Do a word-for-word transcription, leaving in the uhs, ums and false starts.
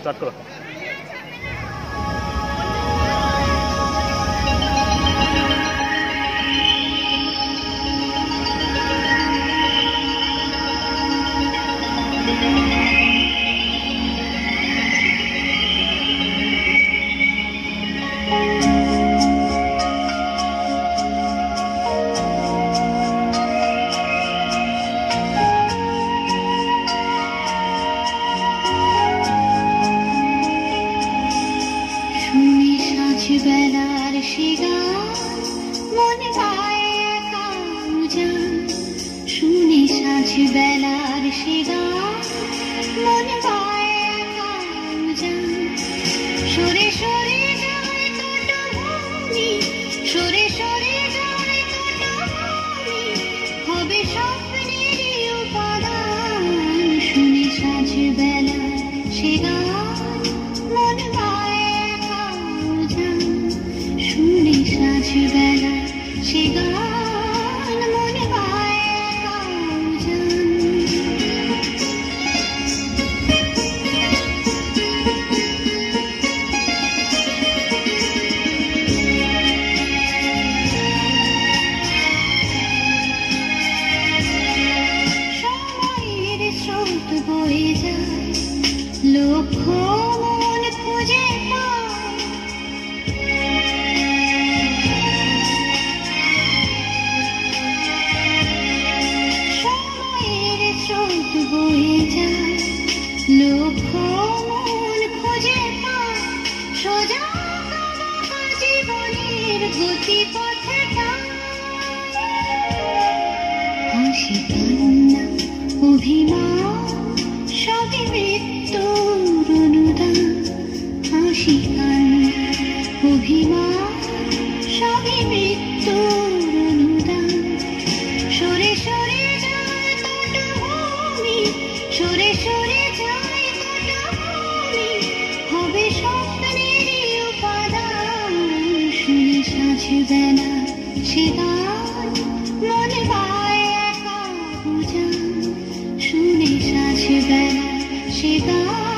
Start করো। বেলার সে গান মনে পায় একা উজান, শুনে সাঁঝ বেলার সে গান মনে পায় একা উজান। সরে সরে যায় তটভূমি, সরে সরে যায় তটভূমি, হবে স্বপ্নেরই উপাদান। শুনে সাঁঝ বেলার সে গান মনে পায় একা উজান, শুনে সাঁঝ বেলা সে গান মনে পায় একা উজান। সময়ের স্রোত বয়ে যায়, লক্ষ্য মন খুঁজে পায়। সময়ের স্রোত বয়ে যায়, লক্ষ্য মন খুঁজে পায়। সোজা বাঁকা জীবনের গতিপথটা, হাসি কান্না অভিমান সবই মৃত্যুর অনুদান। হাসি কান্না অভিমান সবই মৃত্যুর অনুদান। সরে সরে যায় তটভূমি, সরে সরে যায় তটভূমি, হবে স্বপ্নেরই উপাদান। শুনে সাঁঝ বেলা সে গান মনে পায় একা উজান, শুনে সাঁঝ বেলা সে গান